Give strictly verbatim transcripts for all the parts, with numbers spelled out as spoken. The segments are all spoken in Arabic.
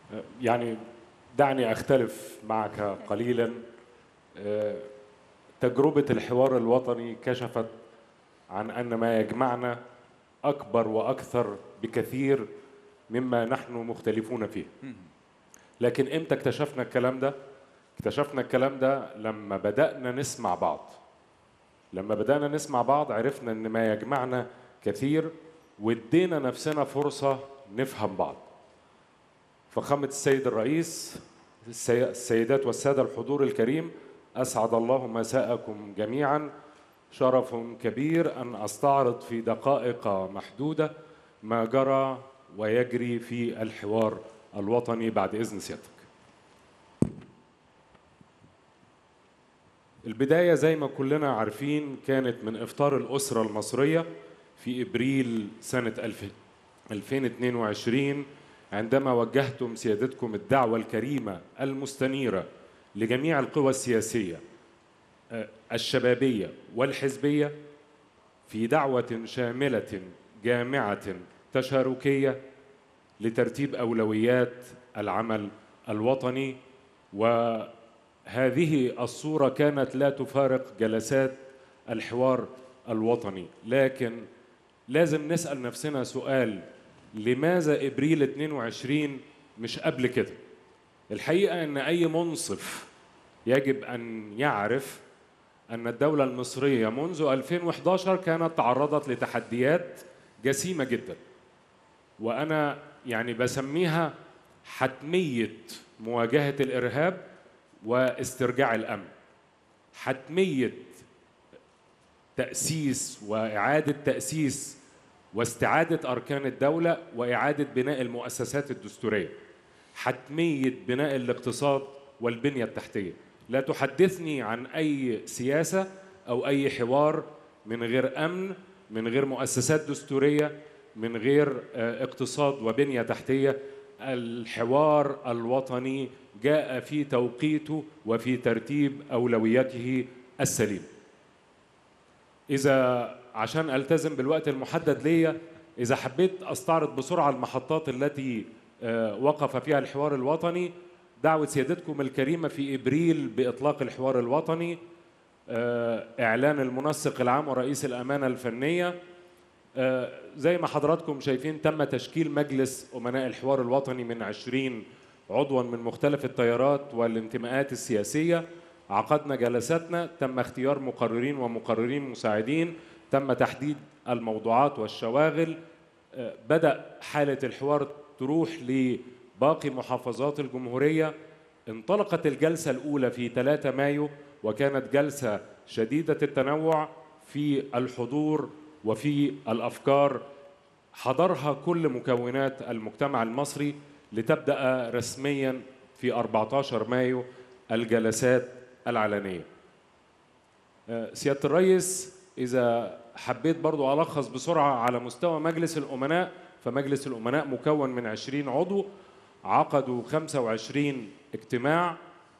يعني دعني أختلف معك قليلا. تجربة الحوار الوطني كشفت عن أن ما يجمعنا أكبر وأكثر بكثير مما نحن مختلفون فيه. لكن إمتى اكتشفنا الكلام ده؟ اكتشفنا الكلام ده لما بدأنا نسمع بعض. لما بدأنا نسمع بعض عرفنا أن ما يجمعنا كثير، وادينا نفسنا فرصة نفهم بعض. فخامة السيد الرئيس، السيدات والسادة الحضور الكريم، أسعد الله مساءكم جميعا. شرف كبير أن أستعرض في دقائق محدودة ما جرى ويجري في الحوار الوطني بعد إذن سيادتك. البداية زي ما كلنا عارفين كانت من إفطار الأسرة المصرية في إبريل سنة ألفين واثنين وعشرين، عندما وجهتم سيادتكم الدعوة الكريمة المستنيرة لجميع القوى السياسية الشبابية والحزبية في دعوة شاملة جامعة تشاركية لترتيب أولويات العمل الوطني. وهذه الصورة كانت لا تفارق جلسات الحوار الوطني، لكن لازم نسأل نفسنا سؤال: لماذا إبريل اثنين وعشرين مش قبل كده؟ الحقيقة أن أي منصف يجب أن يعرف أن الدولة المصرية منذ ألفين وإحدى عشر كانت تعرضت لتحديات جسيمة جدا، وأنا يعني بسميها حتمية مواجهة الإرهاب واسترجاع الأمن، حتمية تأسيس وإعادة تأسيس واستعادة أركان الدولة وإعادة بناء المؤسسات الدستورية، حتمية بناء الاقتصاد والبنية التحتية. لا تحدثني عن أي سياسة أو أي حوار من غير أمن، من غير مؤسسات دستورية، من غير اقتصاد وبنية تحتية. الحوار الوطني جاء في توقيته وفي ترتيب أولوياته السليم. إذا عشان ألتزم بالوقت المحدد ليا، إذا حبيت أستعرض بسرعة المحطات التي وقف فيها الحوار الوطني: دعوة سيادتكم الكريمة في إبريل بإطلاق الحوار الوطني، إعلان المنسق العام ورئيس الأمانة الفنية. زي ما حضراتكم شايفين تم تشكيل مجلس أمناء الحوار الوطني من عشرين عضوا من مختلف التيارات والانتماءات السياسية. عقدنا جلساتنا، تم اختيار مقررين ومقررين مساعدين، تم تحديد الموضوعات والشواغل. بدأ حالة الحوار تروح لباقي محافظات الجمهورية. انطلقت الجلسة الأولى في ثلاثة مايو، وكانت جلسة شديدة التنوع في الحضور وفي الأفكار. حضرها كل مكونات المجتمع المصري، لتبدأ رسميا في أربعة عشر مايو الجلسات العلنية. سيادة الرئيس، إذا حبيت برضو ألخص بسرعة على مستوى مجلس الأمناء، فمجلس الأمناء مكون من عشرين عضو، عقدوا خمسة وعشرين اجتماع،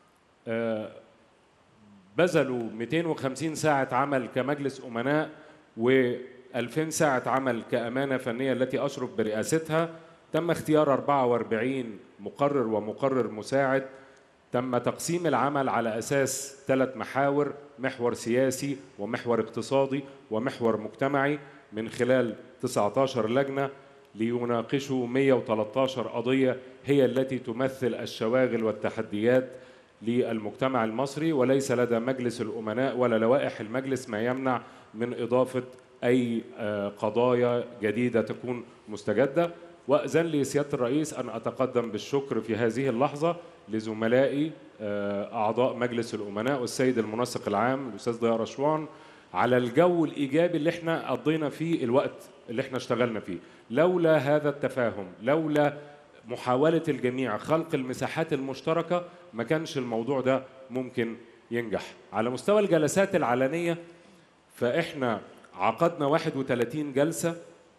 بذلوا مئتين وخمسين ساعة عمل كمجلس أمناء وألفين ساعة عمل كأمانة فنية التي أشرف برئاستها. تم اختيار أربعة وأربعين مقرر ومقرر مساعد. تم تقسيم العمل على أساس ثلاث محاور: محور سياسي ومحور اقتصادي ومحور مجتمعي، من خلال تسعة عشر لجنة ليناقشوا مئة وثلاثة عشر قضية هي التي تمثل الشواغل والتحديات للمجتمع المصري. وليس لدى مجلس الأمناء ولا لوائح المجلس ما يمنع من إضافة أي قضايا جديدة تكون مستجدة. وأذن لي سيادة الرئيس أن أتقدم بالشكر في هذه اللحظة لزملائي أعضاء مجلس الأمناء والسيد المنسق العام الأستاذ ضياء رشوان على الجو الإيجابي اللي احنا قضينا فيه الوقت اللي احنا اشتغلنا فيه. لولا هذا التفاهم، لولا محاولة الجميع خلق المساحات المشتركة، ما كانش الموضوع ده ممكن ينجح. على مستوى الجلسات العلنية، فإحنا عقدنا واحد وثلاثين جلسة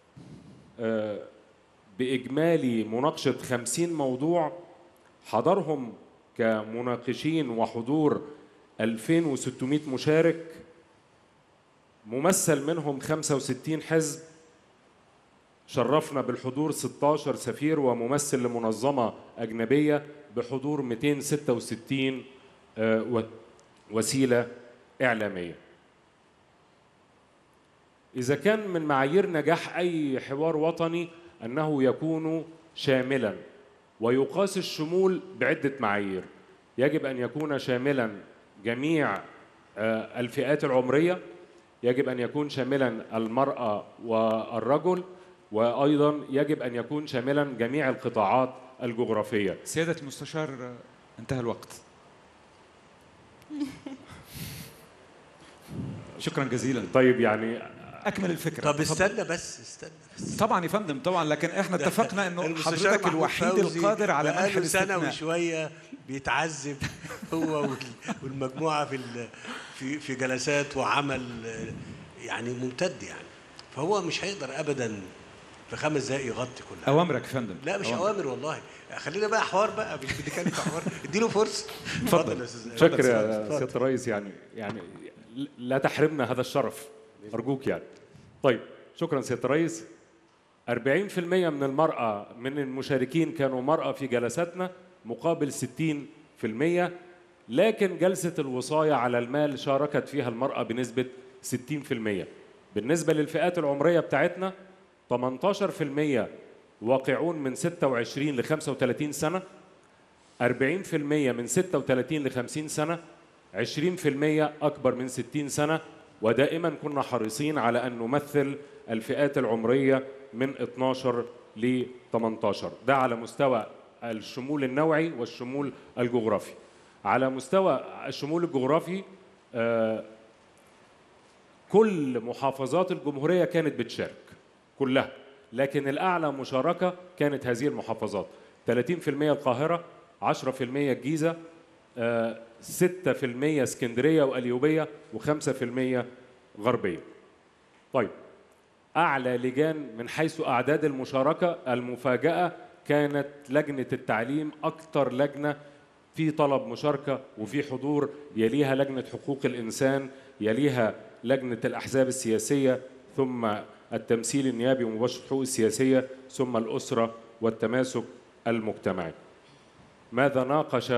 بإجمالي مناقشة خمسين موضوع، حضرهم كمناقشين وحضور ألفين وستمئة مشارك، ممثل منهم خمسة وستين حزب. شرفنا بالحضور ستاشر سفير وممثل لمنظمة أجنبية بحضور مئتين وستة وستين وسيلة إعلامية. إذا كان من معايير نجاح أي حوار وطني أنه يكون شاملاً، ويقاس الشمول بعدة معايير. يجب أن يكون شاملاً جميع الفئات العمرية، يجب أن يكون شاملاً المرأة والرجل، وأيضاً يجب أن يكون شاملاً جميع القطاعات الجغرافية. سيادة المستشار انتهى الوقت. شكراً جزيلاً. طيب يعني أكمل الفكرة. طب استنى بس استنى بس. طبعا يا فندم طبعا، لكن احنا اتفقنا انه حضرتك الوحيد القادر على منح الاستثناء. سنة وشوية بيتعذب هو والمجموعة في في في جلسات وعمل يعني ممتد يعني، فهو مش هيقدر ابدا في خمس دقايق يغطي كل حاجة. اوامرك يا فندم. لا مش أوامر, أوامر والله، خلينا بقى حوار بقى، مش بنتكلم في حوار، اديله فرصة. اتفضل يا استاذ. شكرا يا سيادة الرئيس، يعني يعني لا تحرمنا هذا الشرف أرجوك يعني. طيب شكرا سيادة الرئيس. أربعين بالمئة من المرأة من المشاركين كانوا مرأة في جلساتنا مقابل ستين بالمئة، لكن جلسة الوصاية على المال شاركت فيها المرأة بنسبة ستين بالمئة. بالنسبة للفئات العمرية بتاعتنا ثمانية عشر بالمئة واقعون من ستة وعشرين ل خمسة وثلاثين سنة، أربعين بالمئة من ستة وثلاثين ل خمسين سنة، عشرين بالمئة أكبر من ستين سنة، ودائما كنا حريصين على أن نمثل الفئات العمرية من اثناشر ل ثمانية عشر. ده على مستوى الشمول النوعي والشمول الجغرافي. على مستوى الشمول الجغرافي آه كل محافظات الجمهورية كانت بتشارك كلها، لكن الأعلى مشاركة كانت هذه المحافظات: ثلاثين بالمئة القاهرة، عشرة بالمئة الجيزة، آه ستة بالمئة اسكندرية وقليوبية، وخمسة بالمئة غربية. طيب أعلى لجان من حيث أعداد المشاركة المفاجأة كانت لجنة التعليم، أكثر لجنة في طلب مشاركة وفي حضور، يليها لجنة حقوق الإنسان، يليها لجنة الأحزاب السياسية، ثم التمثيل النيابي ومباشرة الحقوق السياسية، ثم الأسرة والتماسك المجتمعي. ماذا ناقش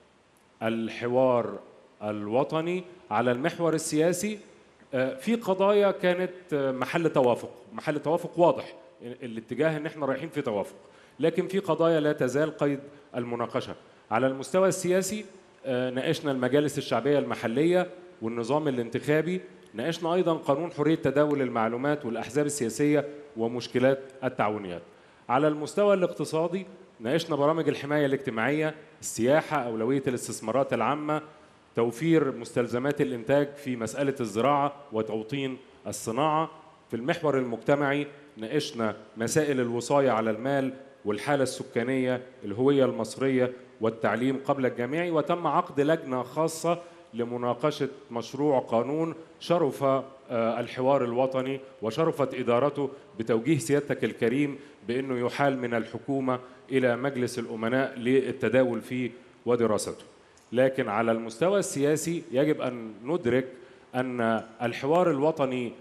الحوار الوطني على المحور السياسي؟ في قضايا كانت محل توافق، محل توافق واضح، الاتجاه ان احنا رايحين في توافق، لكن في قضايا لا تزال قيد المناقشة. على المستوى السياسي ناقشنا المجالس الشعبية المحلية والنظام الانتخابي، ناقشنا أيضا قانون حرية تداول المعلومات والأحزاب السياسية ومشكلات التعاونيات. على المستوى الاقتصادي ناقشنا برامج الحماية الاجتماعية، السياحة، أولوية الاستثمارات العامة، توفير مستلزمات الإنتاج في مسألة الزراعة وتوطين الصناعة. في المحور المجتمعي ناقشنا مسائل الوصاية على المال والحالة السكانية، الهوية المصرية، والتعليم قبل الجامعي. وتم عقد لجنة خاصة لمناقشة مشروع قانون شرف الحوار الوطني وشرفت إدارته بتوجيه سيادتك الكريم بأنه يحال من الحكومة إلى مجلس الأمناء للتداول فيه ودراسته. لكن على المستوى السياسي يجب أن ندرك أن الحوار الوطني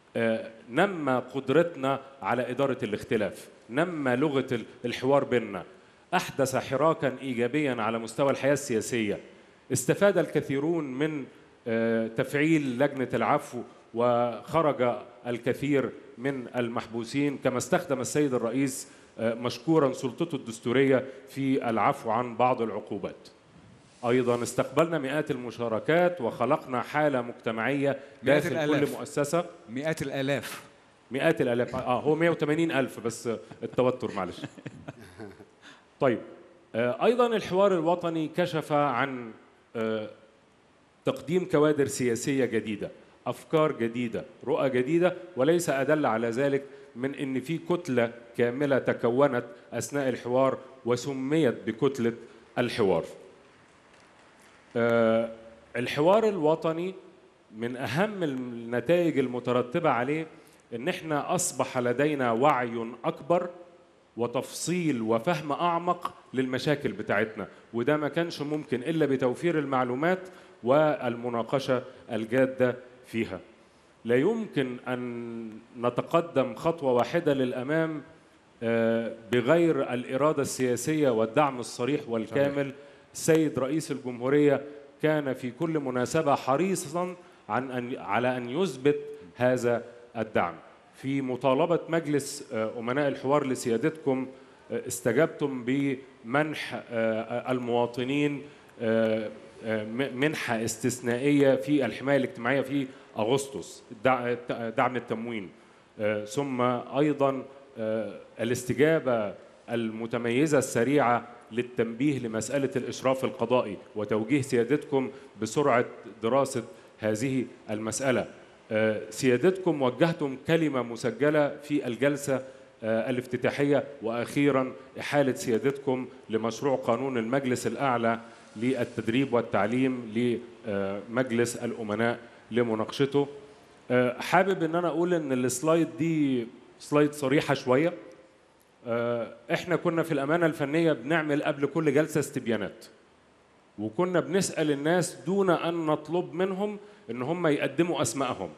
نمى قدرتنا على إدارة الاختلاف، نمى لغة الحوار بيننا، أحدث حراكاً إيجابياً على مستوى الحياة السياسية. استفاد الكثيرون من تفعيل لجنة العفو، وخرج الكثير من المحبوسين، كما استخدم السيد الرئيس مشكوراً سلطته الدستورية في العفو عن بعض العقوبات. أيضاً استقبلنا مئات المشاركات وخلقنا حالة مجتمعية داخل كل مؤسسة. مئات الآلاف مئات الآلاف آه هو مئة وثمانين ألف بس التوتر معلش. طيب أيضاً الحوار الوطني كشف عن تقديم كوادر سياسية جديدة، أفكار جديدة، رؤى جديدة، وليس أدل على ذلك من أن في كتلة كاملة تكونت أثناء الحوار وسميت بكتلة الحوار. الحوار الوطني من أهم النتائج المترتبة عليه أن احنا أصبح لدينا وعي أكبر وتفصيل وفهم أعمق للمشاكل بتاعتنا، وده ما كانش ممكن إلا بتوفير المعلومات والمناقشة الجادة فيها. لا يمكن أن نتقدم خطوة واحدة للأمام بغير الإرادة السياسية والدعم الصريح والكامل. السيد رئيس الجمهورية كان في كل مناسبة حريصاً عن أن على أن يثبت هذا الدعم. في مطالبة مجلس أمناء الحوار لسيادتكم استجبتم بمنح المواطنين منحة استثنائية في الحماية الاجتماعية في أغسطس، دعم التموين، ثم أيضاً الاستجابة المتميزة السريعة للتنبيه لمسألة الإشراف القضائي وتوجيه سيادتكم بسرعة دراسة هذه المسألة. سيادتكم وجهتم كلمة مسجلة في الجلسة الافتتاحية، وأخيرا إحالة سيادتكم لمشروع قانون المجلس الأعلى للتدريب والتعليم لمجلس الأمناء لمناقشته. حابب أن أنا أقول أن السلايد دي سلايد صريحة شوية. احنا كنا في الأمانة الفنية بنعمل قبل كل جلسة استبيانات، وكنا بنسأل الناس دون أن نطلب منهم ان هم يقدموا أسمائهم.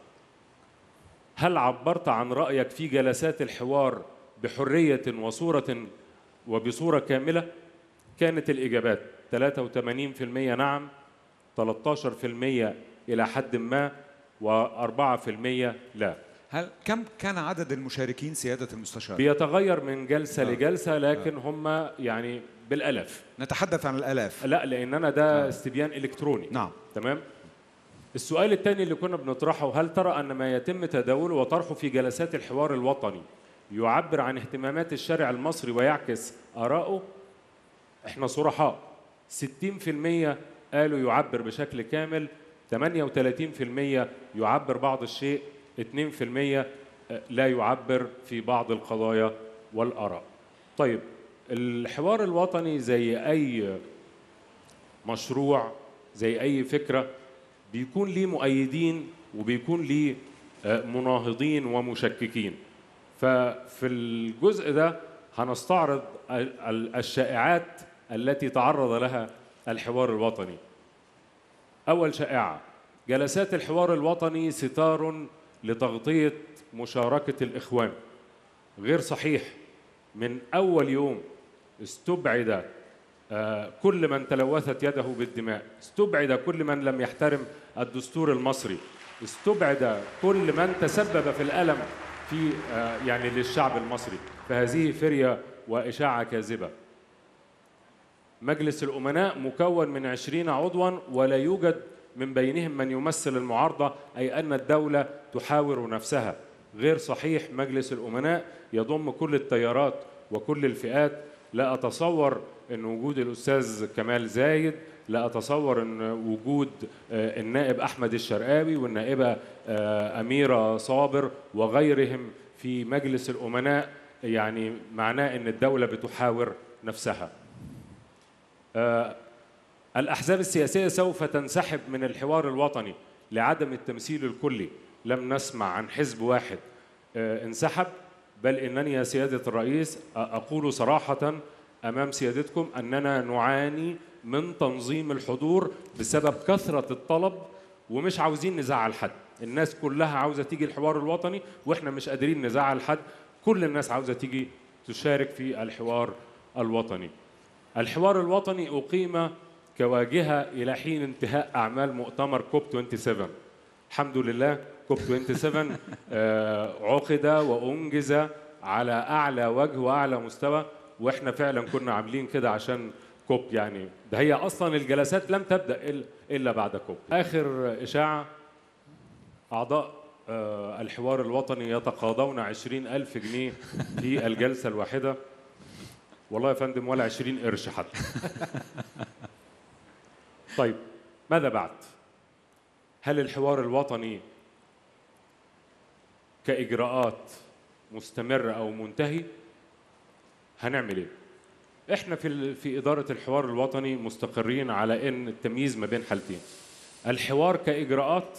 هل عبرت عن رأيك في جلسات الحوار بحرية وصورة وبصورة كاملة؟ كانت الإجابات ثلاثة وثمانين بالمئة نعم، ثلاثة عشر بالمئة إلى حد ما، وأربعة بالمئة لا. هل كم كان عدد المشاركين سيادة المستشار؟ بيتغير من جلسة آه. لجلسة، لكن آه. هم يعني بالألاف. نتحدث عن الآلاف؟ لا، لأن أنا ده آه. استبيان إلكتروني. نعم. تمام. السؤال الثاني اللي كنا بنطرحه، هل ترى أن ما يتم تداوله وطرحه في جلسات الحوار الوطني يعبر عن اهتمامات الشارع المصري ويعكس آراءه؟ احنا صرحاء، ستين بالمئة قالوا يعبر بشكل كامل، ثمانية وثلاثين بالمئة يعبر بعض الشيء، اثنين بالمئة لا يعبر في بعض القضايا والآراء. طيب، الحوار الوطني زي أي مشروع، زي أي فكرة، بيكون ليه مؤيدين وبيكون ليه مناهضين ومشككين. ففي الجزء ده هنستعرض الشائعات التي تعرض لها الحوار الوطني. أول شائعة: جلسات الحوار الوطني ستار لتغطية مشاركة الإخوان. غير صحيح. من أول يوم استبعد كل من تلوثت يده بالدماء، استبعد كل من لم يحترم الدستور المصري، استبعد كل من تسبب في الألم في يعني للشعب المصري. فهذه فرية وإشاعة كاذبة. مجلس الأمناء مكون من عشرين عضواً ولا يوجد من بينهم من يمثل المعارضة، أي أن الدولة تحاور نفسها. غير صحيح. مجلس الأمناء يضم كل التيارات وكل الفئات. لا أتصور أن وجود الأستاذ كمال زايد، لا أتصور أن وجود النائب أحمد الشرقاوي والنائبة أميرة صابر وغيرهم في مجلس الأمناء يعني معناه أن الدولة بتحاور نفسها. الأحزاب السياسية سوف تنسحب من الحوار الوطني لعدم التمثيل الكلي. لم نسمع عن حزب واحد انسحب، بل إنني يا سيادة الرئيس أقول صراحة أمام سيادتكم أننا نعاني من تنظيم الحضور بسبب كثرة الطلب، ومش عاوزين نزعل حد. الناس كلها عاوزة تيجي الحوار الوطني وإحنا مش قادرين نزعل حد. كل الناس عاوزة تيجي تشارك في الحوار الوطني. الحوار الوطني أقيم كواجهة إلى حين انتهاء أعمال مؤتمر كوب سبعة وعشرين. الحمد لله كوب سبعة وعشرين عقد وأنجز على أعلى وجه وأعلى مستوى، وإحنا فعلا كنا عاملين كده عشان كوب. يعني ده هي أصلا الجلسات لم تبدأ إلا بعد كوب. آخر إشاعة: أعضاء الحوار الوطني يتقاضون عشرين ألف جنيه في الجلسة الواحدة. والله يا فندم ولا عشرين قرش حتى. طيب، ماذا بعد؟ هل الحوار الوطني كإجراءات مستمرة أو منتهي؟ هنعمل إيه؟ إحنا في في إدارة الحوار الوطني مستقرين على إن التمييز ما بين حالتين. الحوار كإجراءات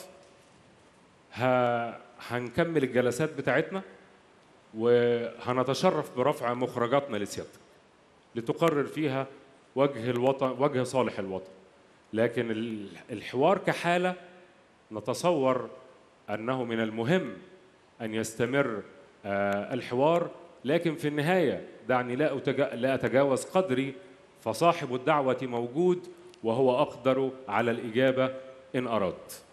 هنكمل الجلسات بتاعتنا وهنتشرف برفع مخرجاتنا لسيادتك لتقرر فيها وجه الوطن، وجه صالح الوطن. لكن الحوار كحالة نتصور أنه من المهم أن يستمر الحوار، لكن في النهاية دعني لا أتجاوز قدري، فصاحب الدعوة موجود وهو أقدر على الإجابة إن أردت.